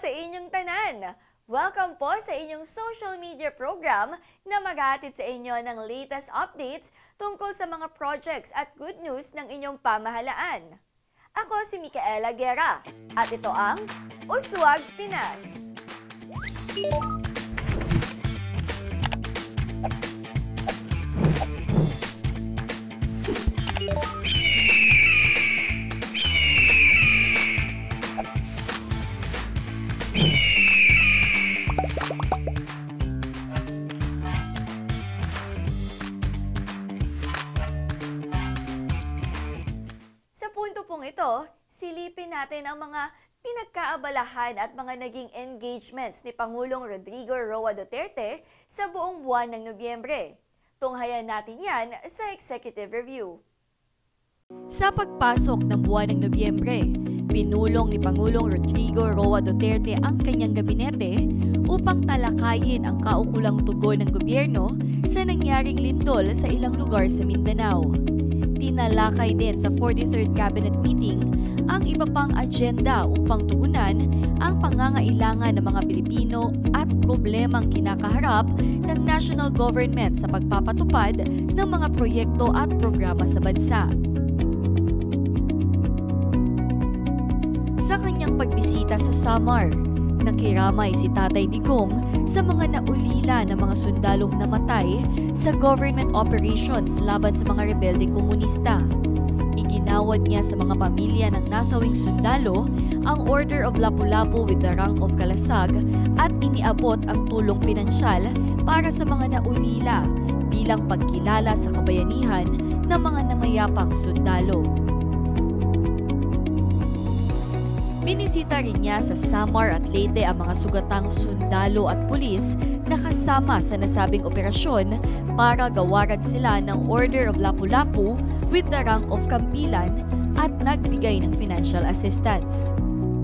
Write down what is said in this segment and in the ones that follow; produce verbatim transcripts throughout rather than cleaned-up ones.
sa inyong tanan! Welcome po sa inyong social media program na maghahatid sa inyo ng latest updates tungkol sa mga projects at good news ng inyong pamahalaan. Ako si Micaela Guerra at ito ang U S W A G Pinas. Ito, silipin natin ang mga pinagkaabalahan at mga naging engagements ni Pangulong Rodrigo Roa Duterte sa buong buwan ng Nobyembre. Tunghayan natin yan sa Executive Review. Sa pagpasok ng buwan ng Nobyembre, binulong ni Pangulong Rodrigo Roa Duterte ang kanyang gabinete upang talakayin ang kaukulang tugon ng gobyerno sa nangyaring lindol sa ilang lugar sa Mindanao. Tinalakay din sa forty-third Cabinet Meeting ang iba pang agenda upang tugunan ang pangangailangan ng mga Pilipino at problemang kinakaharap ng national government sa pagpapatupad ng mga proyekto at programa sa bansa. Sa kanyang pagbisita sa Samar, nakiramay si Tatay Digong sa mga naulila ng mga sundalong namatay sa government operations laban sa mga rebeldeng komunista. Iginawad niya sa mga pamilya ng nasawing sundalo ang Order of Lapu-Lapu with the rank of Kalasag at iniabot ang tulong pinansyal para sa mga naulila bilang pagkilala sa kabayanihan ng mga namayapang sundalo. Binisita rin niya sa Samar at Leyte ang mga sugatang sundalo at pulis na kasama sa nasabing operasyon para gawaran sila ng Order of Lapu-Lapu with the rank of Kampilan at nagbigay ng financial assistance.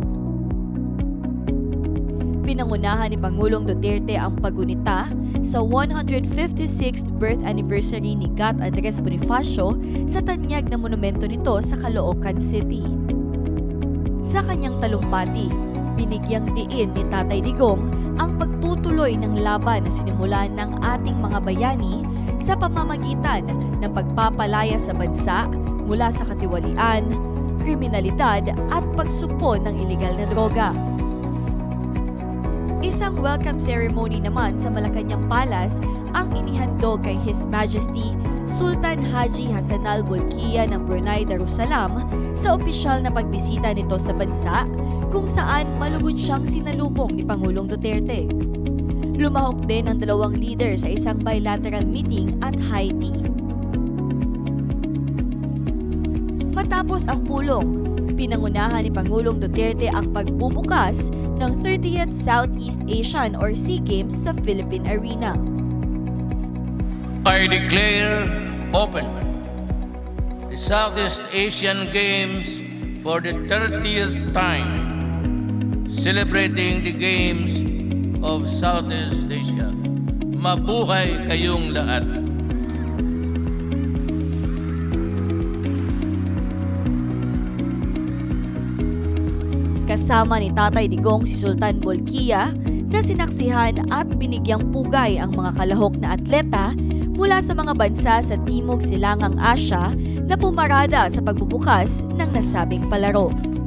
Pinangunahan ni Pangulong Duterte ang paggunita sa one hundred fifty-sixth birth anniversary ni Gat Andres Bonifacio sa tanyag na monumento nito sa Caloocan City. Sa kanyang talumpati, binigyang diin ni Tatay Digong ang pagtutuloy ng laban na sinimulan ng ating mga bayani sa pamamagitan ng pagpapalaya sa bansa mula sa katiwalian, kriminalidad at pagsupon ng ilegal na droga. Isang welcome ceremony naman sa Malacañang Palace ang inihandog kay His Majesty Sultan Haji Hassanal Bolkiah ng Brunei Darussalam sa opisyal na pagbisita nito sa bansa kung saan malugod siyang sinalubong ni Pangulong Duterte. Lumahok din ang dalawang leader sa isang bilateral meeting at high tea. Matapos ang pulong, pinangunahan ni Pangulong Duterte ang pagbubukas ng thirtieth Southeast Asian or SEA Games sa Philippine Arena. I declare open the Southeast Asian Games for the thirtieth time, celebrating the Games of Southeast Asia. Mabuhay kayong lahat! Kasama ni Tatay Digong si Sultan Bolkiah na sinaksihan at binigyang pugay ang mga kalahok na atleta mula sa mga bansa sa Timog Silangang Asya na pumarada sa pagbubukas ng nasabing palaro.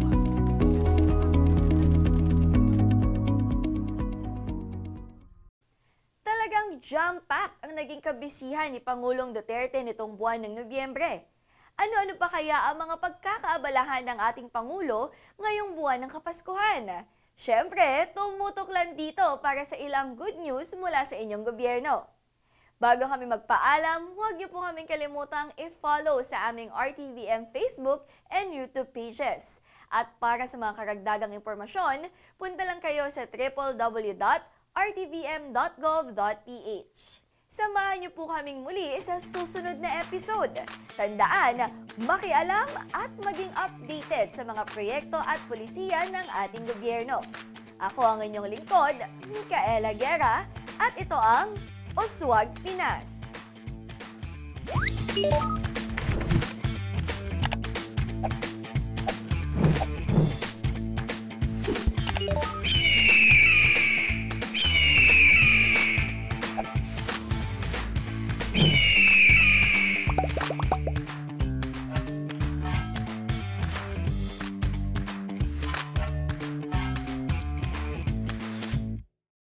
Talagang jam-pack ang naging kabisihan ni Pangulong Duterte nitong buwan ng Nobyembre. Ano-ano pa kaya ang mga pagkakaabalahan ng ating Pangulo ngayong buwan ng Kapaskuhan? Siyempre, tumutok lang dito para sa ilang good news mula sa inyong gobyerno. Bago kami magpaalam, huwag niyo po kaming kalimutang i-follow sa aming R T V M Facebook and YouTube pages. At para sa mga karagdagang impormasyon, punta lang kayo sa w w w dot r t v m dot gov dot p h. Samahan niyo po kaming muli sa susunod na episode. Tandaan, makialam at maging updated sa mga proyekto at pulisiya ng ating gobyerno. Ako ang inyong lingkod, Micaela Guerra, at ito ang U S W A G Pinas.